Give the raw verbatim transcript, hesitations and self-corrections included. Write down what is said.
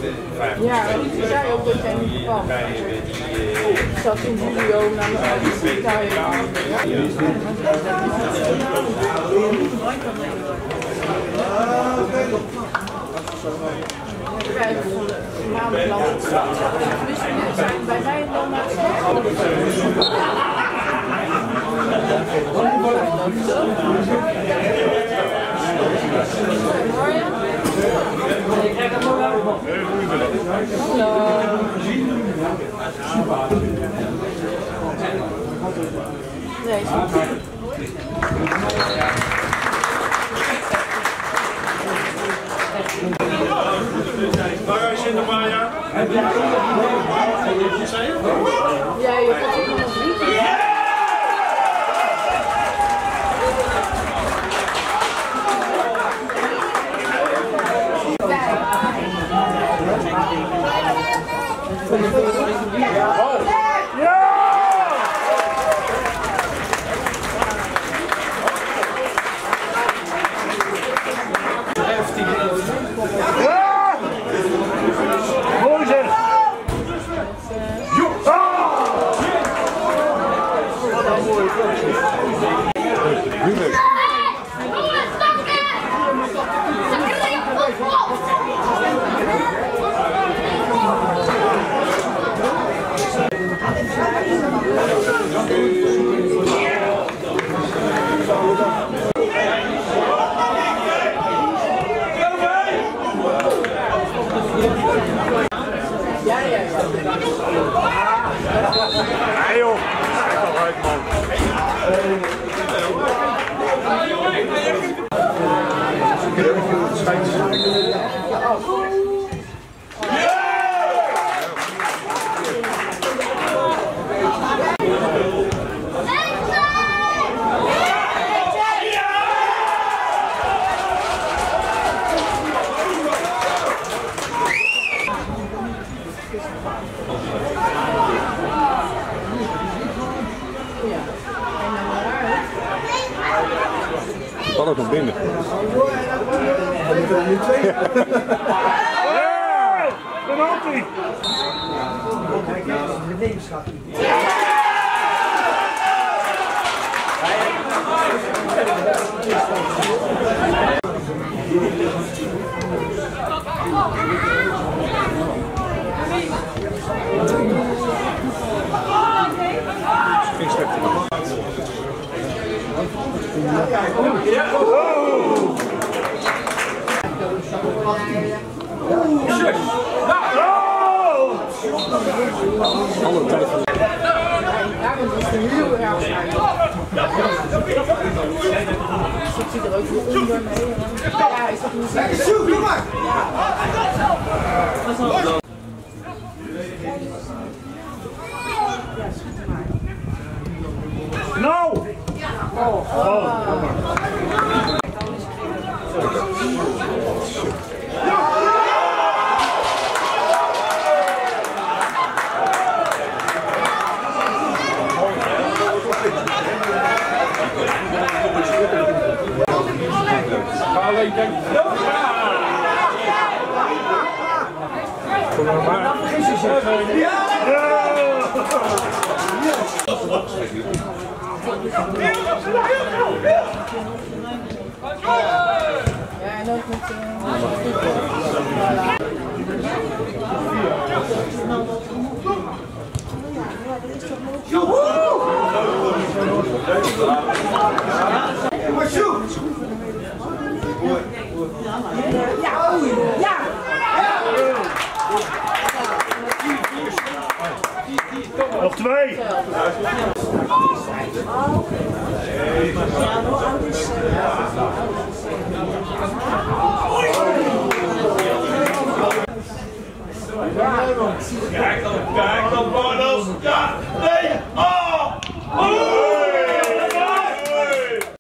Ja, die zei ook dat jij niet kwam. Ik zat in juli ook naar mijn ziekenhuis. Vijf maanden lang. Bij mij dan naar school. Nee, is goed. Waar is je nog maar, ja? Wat zei je? Ja, je gaat ook nog niet. Ja, ja, ja. Nee joh, kijk al uit man. Kan ook nog binnen. Ja! Penalty! Geen slechte. Alle tijd van. Daarom is het heel erg uit. Ik zie er ook weer onder mee. Ja, is dat niet zo? Zoek, doe maar! No! Oh! Oh! Alleen kijk. Kom maar. Dan vergis je zich. Ja! Ja, en ook met Maar shoot! Ja! Ja! Nog twee! Kijk dan, kijk dan, Barnos! Ja!